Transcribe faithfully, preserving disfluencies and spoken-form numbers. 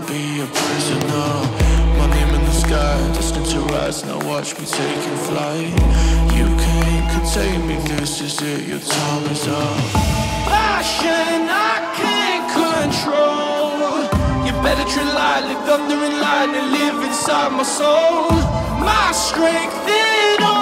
be a prisoner. My name in the sky, destined to rise. Now watch me taking flight. You can't contain me, this is it, your time is up. Passion I can't control. You better tread lightly, thunder and lightning live inside my soul. My strength, it all